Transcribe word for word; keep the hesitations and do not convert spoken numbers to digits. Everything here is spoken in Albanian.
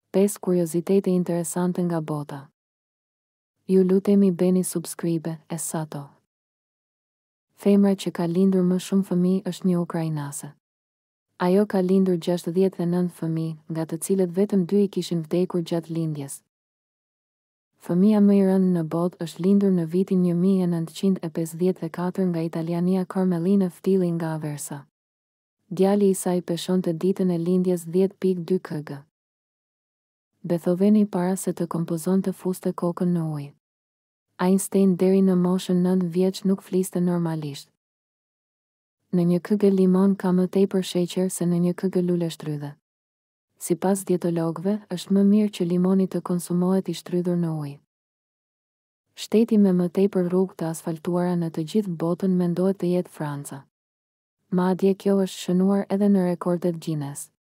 pesë kuriozitete interesante nga bota. Ju lutemi bëni subscribe, Essato. Femra që ka lindur më shumë fëmijë është një ukrainase. Ajo ka lindur gjashtëdhjetë e nëntë fëmijë, nga të cilët vetëm dy i kishin vdekur gjatë lindjes. Fëmia më i rëndë në botë është lindur në vitin një mijë e nëntëqind e pesëdhjetë e katër nga italiania Carmelina Ftilli nga Aversa. Djali i saj peshonte ditën e lindjes dhjetë pikë dy kg. Beethoveni para se të kompozonte fuste kokën në ujë. Einstein deri në moshën nëntë vjeç nuk fliste normalisht. Në një kg limon ka më tepër sheqer se në një kg lule shtrydhe. Sipas dietologëve, është më mirë që limoni të konsumohet i shtrydhur në ujë. Shteti me më tepër rrugë të asfaltuara në të gjithë botën mendohet të jetë Franca. Madje kjo është shënuar edhe në rekordet Guinness.